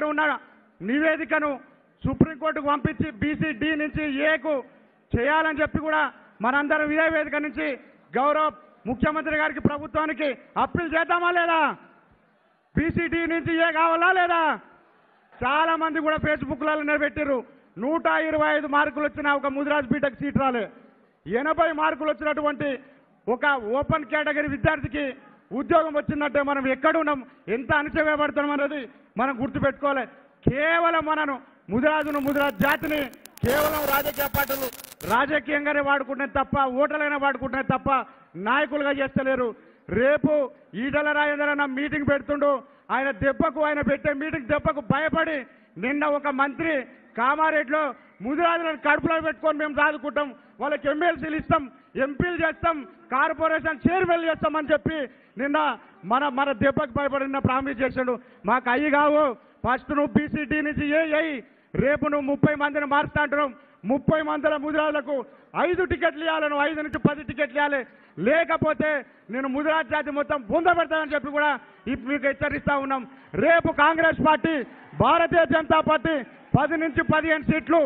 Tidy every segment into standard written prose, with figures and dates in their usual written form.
ఉన్న నివేదికను సుప్రీంకోర్టుకు పంపించి బీసీ డి నుంచి ఏకు చేయాలని చెప్పి కూడా మనందరం ఇదే వేదిక నుంచి గౌరవ ముఖ్యమంత్రి గారికి ప్రభుత్వానికి అప్పీల్ చేద్దామా లేదా? బీసీ డి నుంచి ఏ కావాలా లేదా? చాలా మంది కూడా ఫేస్బుక్లలో నిలబెట్టారు. 125 మార్కులు వచ్చిన ఒక ముదిరాజ్ బీటెక్ సీట్ రాలే. 80 మార్కులు వచ్చినటువంటి ఒక ఓపెన్ కేటగిరీ విద్యార్థికి ఉద్యోగం వచ్చిందంటే మనం ఎక్కడున్నాం, ఎంత అణచివేయబడుతున్నాం అనేది మనం గుర్తుపెట్టుకోవాలి. కేవలం మనను ముదిరాజ్ జాతిని కేవలం రాజకీయ పార్టీలు రాజకీయంగానే వాడుకుంటే తప్ప, ఓటర్లైనా వాడుకుంటే తప్ప నాయకులుగా చేస్తలేరు. రేపు ఈటల రాజేందర్ అన్న మీటింగ్ పెడుతుండు. ఆయన పెట్టే మీటింగ్ దెబ్బకు భయపడి నిన్న ఒక మంత్రి కామారెడ్డిలో ముదిరాజులను కడుపులో పెట్టుకొని మేము సాదుకుంటాం, వాళ్ళకి ఎమ్మెల్సీలు ఇస్తాం, ఎంపీలు చేస్తాం, కార్పొరేషన్ చైర్మన్ చేస్తామని చెప్పి నిన్న మన దెబ్బకు భయపడి నిన్న ప్రామిస్ చేశాడు. మాకు అయ్యి కావు, ఫస్ట్ నువ్వు బీసీటీ నుంచి రేపు నువ్వు 30 మందిని మారుస్తా అంటున్నావు. 30 మందిల ముదిరాజులకు 5 టికెట్లు ఇవ్వాలి, నువ్వు 5 నుంచి 10 టికెట్లు ఇవ్వాలి, లేకపోతే నేను ముదిరాజ్ జాతి మొత్తం బొందబెడతానని చెప్పి కూడా మీకు హెచ్చరిస్తా ఉన్నాం. రేపు కాంగ్రెస్ పార్టీ, భారతీయ జనతా పార్టీ 10 నుంచి 15 సీట్లు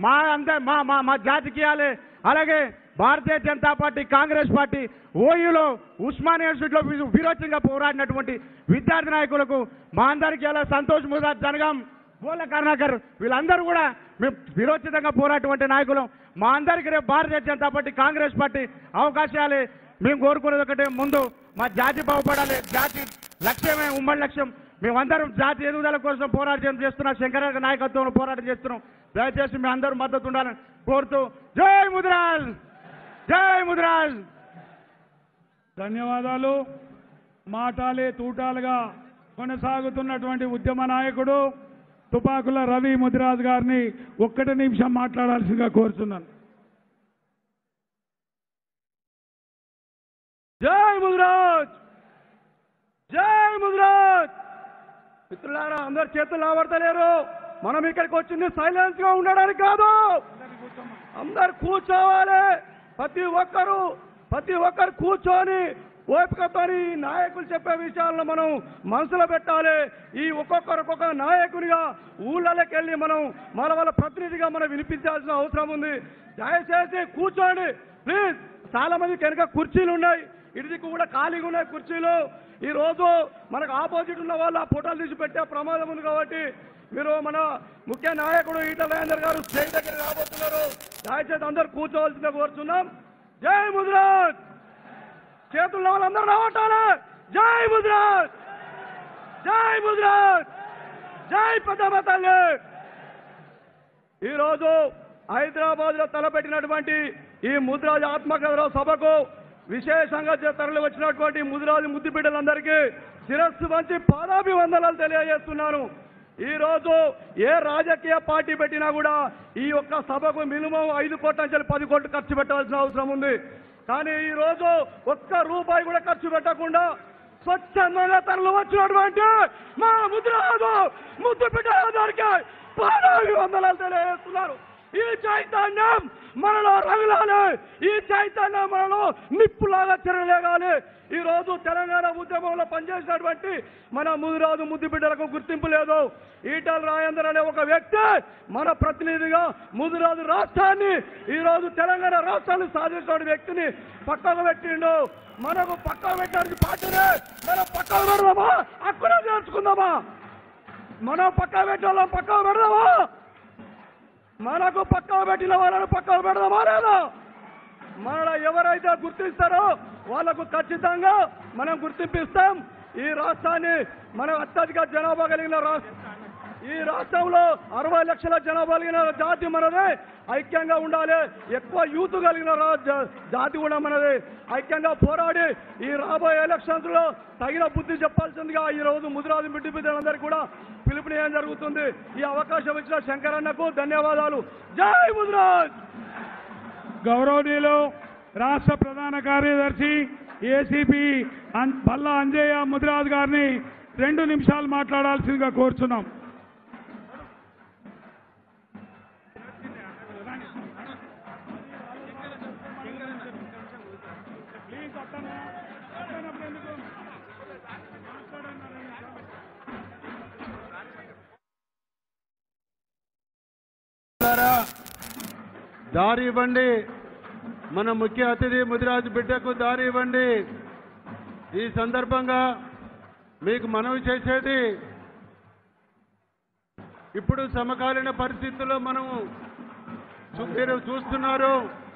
మా జాతికి ఇవ్వాలి. అలాగే భారతీయ జనతా పార్టీ, కాంగ్రెస్ పార్టీ ఓయూలో ఉస్మానియా యూనివర్సిటీలో విరోచంగా పోరాడినటువంటి విద్యార్థి నాయకులకు మా అందరికీ ఇలా సంతోష్ ముదిరాజ్ జనగాం, బోల కరుణాకర్ వీళ్ళందరూ కూడా మేము విరోచితంగా పోరాటటువంటి నాయకులు. మా అందరికీ రేపు భారతీయ జనతా పార్టీ, కాంగ్రెస్ పార్టీ అవకాశాలే. మేము కోరుకునేది ఒకటే, ముందు మా జాతి బాగుపడాలి. జాతి లక్ష్యమే ఉమ్మడి లక్ష్యం. మేమందరం జాతి ఎదుగుదల కోసం పోరాటం చేస్తున్నాం, శంకరయ్య నాయకత్వంలో పోరాటం చేస్తున్నాం. దయచేసి మీ అందరూ మద్దతు ఉండాలని కోరుతూ జై ముదిరాజ్, జై ముదిరాజ్. ధన్యవాదాలు. మాటాలే తూటాలుగా కొనసాగుతున్నటువంటి ఉద్యమ నాయకుడు తుపాకుల రవి ముదిరాజ్ గారిని 1 నిమిషం మాట్లాడాల్సిందిగా కోరుతున్నాను. జై ముదిరాజ్, జై ముదిరాజ్. మిత్రులారా, అందరు చేతులు లావడతలేరు. మనం ఇక్కడికి వచ్చింది సైలెన్స్ గా ఉండడానికి కాదు, అందరు కూర్చోవాలి. ప్రతి ఒక్కరు కూర్చొని ఓపికతోని నాయకులు చెప్పే విషయాలను మనం మనసులో పెట్టాలి. ఈ ఒక్కొక్క నాయకునిగా ఊళ్ళలోకి వెళ్ళి మనం వాళ్ళ ప్రతినిధిగా మనం వినిపించాల్సిన అవసరం ఉంది. దయచేసి కూర్చోండి ప్లీజ్. చాలా మంది వెనక కుర్చీలు ఉన్నాయి, ఇటుదిక్కు కూడా ఖాళీగా ఉన్నాయి కుర్చీలు. ఈ రోజు మనకు ఆపోజిట్ ఉన్న వాళ్ళు ఆ ఫోటోలు తీసి పెట్టే ప్రమాదం ఉంది. కాబట్టి మీరు మన ముఖ్య నాయకుడు ఈటల రాజేందర్ గారు స్టేజ్ దగ్గర రాబోతున్నారు. దయచేసి అందరూ కూర్చోవలసిందిగా కోరుతున్నాం. జై ముదిరాజ్. చేతుల్లో వాళ్ళందరూ రావటాలి. జై ముదిరాజ్, జై ముదిరాజ్, జై పెద్దమ్మ తల్లి. ఈరోజు హైదరాబాద్ లో తలపెట్టినటువంటి ఈ ముదిరాజ్ ఆత్మకథ సభకు విశేషంగా తరలి వచ్చినటువంటి ముదిరాజు ముద్దు బిడ్డలందరికీ శిరస్సు వంచి పాదాభివందనాలు తెలియజేస్తున్నాను. ఈ రోజు ఏ రాజకీయ పార్టీ పెట్టినా కూడా ఈ యొక్క సభకు మినిమం 5 కోట్ల నుంచి 10 కోట్లు ఖర్చు పెట్టాల్సిన అవసరం ఉంది. కానీ ఈ రోజు ₹1 కూడా ఖర్చు పెట్టకుండా స్వచ్ఛందంగా తరలి వచ్చినటువంటి మా ముదిరాజు ముద్దు బిడ్డలందరికీ పాదాభివందనాలు తెలియజేస్తున్నారు. ఈ చైతన్యం మనలో రగులాలి, ఈ చైతన్యం మనలో నిప్పులాగా చెరలేగాలి. ఈ రోజు తెలంగాణ ఉద్యమంలో పనిచేసినటువంటి మన ముదిరాజు ముద్దు బిడ్డలకు గుర్తింపు లేదు. ఈటల రాజేందర్ అనే ఒక వ్యక్తి మన ప్రతినిధిగా ముదిరాజు రాష్ట్రాన్ని, ఈ రోజు తెలంగాణ రాష్ట్రాన్ని సాధించిన వ్యక్తిని పక్కకు పెట్టిండు. మనకు పక్కకు పెట్టడానికి పార్టీనే మనం పక్కకు పెడదామా, అక్కడ నేర్చుకుందామా? మనం పక్కకు పెట్టాలా, పక్కకు పెడదామా? మనకు పక్కకు పెట్టిన వాళ్ళను పక్కకు పెడదామా లేదా? మన ఎవరైతే గుర్తిస్తారో వాళ్లకు ఖచ్చితంగా మనం గుర్తింపిస్తాం. ఈ రాష్ట్రాన్ని మనం అత్యధిక జనాభా కలిగిన ఈ రాష్ట్రంలో 60 లక్షల జనాభా కలిగిన జాతి మనది. ఐక్యంగా ఉండాలి. ఎక్కువ యూత్ కలిగిన జాతి కూడా మనది. ఐక్యంగా పోరాడి ఈ రాబోయే ఎలక్షన్స్ లో తగిన బుద్ధి చెప్పాల్సిందిగా ఈ రోజు ముదిరాజు బిడ్డలందరికీ కూడా పిలుపునియడం జరుగుతుంది. ఈ అవకాశం ఇచ్చిన శంకరన్నకు ధన్యవాదాలు. జై ముదిరాజ్. గౌరవనీయులు రాష్ట్ర ప్రధాన కార్యదర్శి ఏసీపీ పల్లా అంజయ్య ముదిరాజ్ గారిని 2 నిమిషాలు మాట్లాడాల్సిందిగా కోరుచున్నాం. దారి ఇవ్వండి. మన ముఖ్య అతిథి ముదిరాజు బిడ్డకు దారి ఇవ్వండి. ఈ సందర్భంగా మీకు మనవి చేసేది, ఇప్పుడు సమకాలీన పరిస్థితుల్లో మీరు చూస్తున్నారు.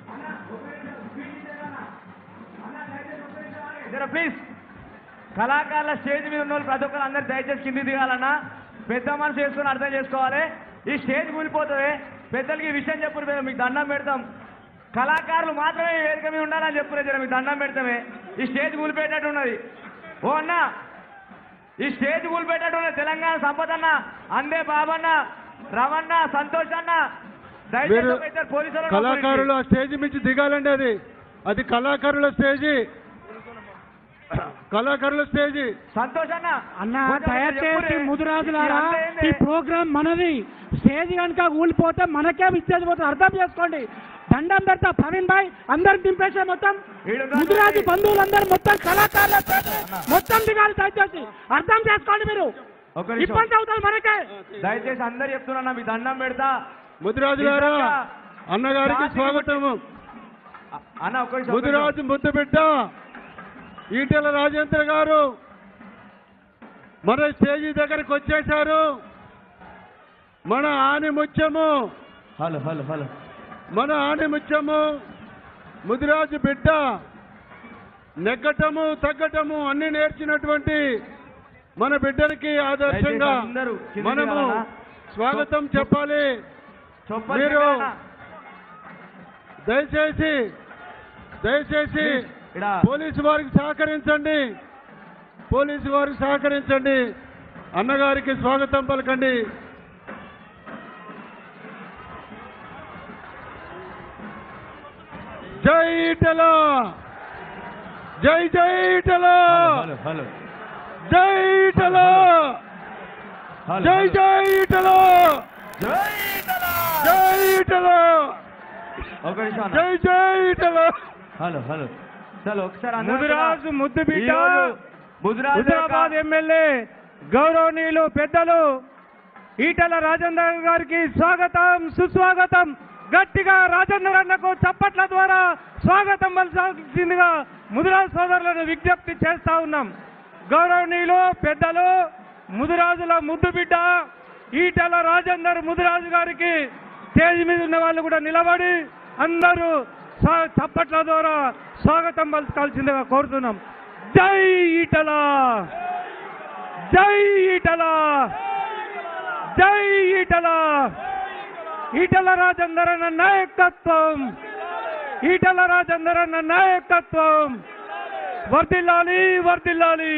ప్లీజ్ కళాకారుల స్టేజ్ మీద ఉన్న వాళ్ళు ప్రతి ఒక్కరు అందరు దయచేసి కింది దిగాలన్నా. పెద్ద మనసు చేసుకుని అర్థం చేసుకోవాలి. ఈ స్టేజ్ కూలిపోతుంది. పెద్దలకి ఈ విషయం చెప్పు, మీకు దండం పెడతాం. కళాకారులు మాత్రమే ఈ వేదిక మీద ఉండాలని చెప్పురే, మీకు దండం పెడతామే. ఈ స్టేజ్ కూలిపోయేటట్టు ఉన్నది. ఓ అన్న, ఈ స్టేజ్ కూలిపోయేటట్టు ఉన్నది. తెలంగాణ సంపద అన్న, అందే బాబన్న, రవణ, సంతోష్ అన్న, దయచేసి పోలీసులు కళాకారులు ఆ స్టేజ్ నుంచి దిగాలండి. అది కళాకారుల స్టేజీ, కళాకారుల స్టేజీ. సంతోష్ అన్న దయచేసి ముదిరాజులారా, ఈ ప్రోగ్రాం మనది. స్టేజ్ కనుక ఊలిపోతే మనకే విచ్చేది పోతుంది, అర్థం చేసుకోండి. దండం పెడతా ప్రవీణ్ భాయ్, అందరు దింపేసే మొత్తం ముదిరాజు బంధువులందరూ మొత్తం కళాకారుల మొత్తం దిగాలి. దయచేసి అర్థం చేసుకోండి. మీరు ఇబ్బంది అవుతుంది మనకే. దయచేసి అందరు చెప్తున్నా, మీ దండం పెడతా. ముదిరాజులారా, అన్నగారికి స్వాగతము. అన్న ముదిరాజు ముద్దు బిడ్డ ఈటెల రాజేంద్ర గారు మన స్టేజీ దగ్గరికి వచ్చేశారు. మన ఆనిముత్యము, మన ఆనిముత్యము ముదిరాజు బిడ్డ నెగ్గటము తగ్గటము అన్ని నేర్చినటువంటి మన బిడ్డలకి ఆదర్శంగా మనము స్వాగతం చెప్పాలి. మీరు దయచేసి పోలీసు వారికి సహకరించండి. పోలీసు వారికి సహకరించండి. అన్నగారికి స్వాగతం పలకండి. జై ఈటెల, జై జై ఈటెల, జై ఈటెల, జై జై ఈటెల, జై ఈటెల, జై జై ఈటెల. ముదిరాజు ముద్దు బిడ్డ హుజరాబాద్ ఎమ్మెల్యే గౌరవనీయులు పెద్దలు ఈటెల రాజేందర్ గారికి స్వాగతం, సుస్వాగతం. గట్టిగా రాజేందర్ అన్నకు చప్పట్ల ద్వారా స్వాగతం పలకాల్సిందిగా ముదిరాజు సోదరులను విజ్ఞప్తి చేస్తా ఉన్నాం. గౌరవనీయులు పెద్దలు ముదిరాజుల ముద్దు బిడ్డ ఈటెల రాజేందర్ ముదిరాజు గారికి స్టేజ్ మీద ఉన్న వాళ్ళు కూడా నిలబడి అందరూ చప్పట్ల ద్వారా స్వాగతం పలకాల్సిందిగా కోరుతున్నాం. జై ఈటెల, జై ఈటెల, జై ఈటెల. ఈటెల రాజేందర్ అన్న నాయకత్వం, ఈటెల రాజేందర్ అన్న నాయకత్వం వర్ధిల్లాలి, వర్ధిల్లాలి.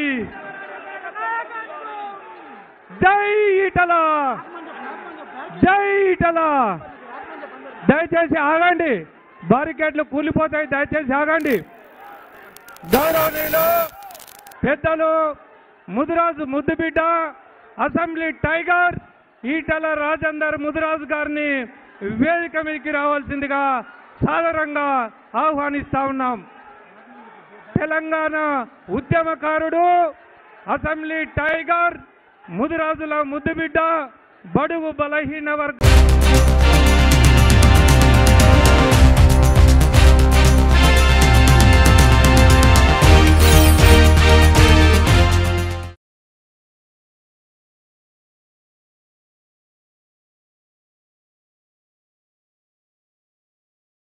జై ఈటెల, జై ఈటెల. దయచేసి ఆగండి, బారికేడ్లు కూలిపోతాయి. దయచేసి ఆగండి. గౌరవనీయులు పెద్దలు ముదిరాజు ముద్దు బిడ్డ అసెంబ్లీ టైగర్ ఈటెల రాజేందర్ ముదిరాజు గారిని వేదిక మీదకి రావాల్సిందిగా సాదరంగా ఆహ్వానిస్తా ఉన్నాం. తెలంగాణ ఉద్యమకారుడు, అసెంబ్లీ టైగర్, ముదిరాజుల ముద్దు బిడ్డ, బడుగు బలహీన వర్గ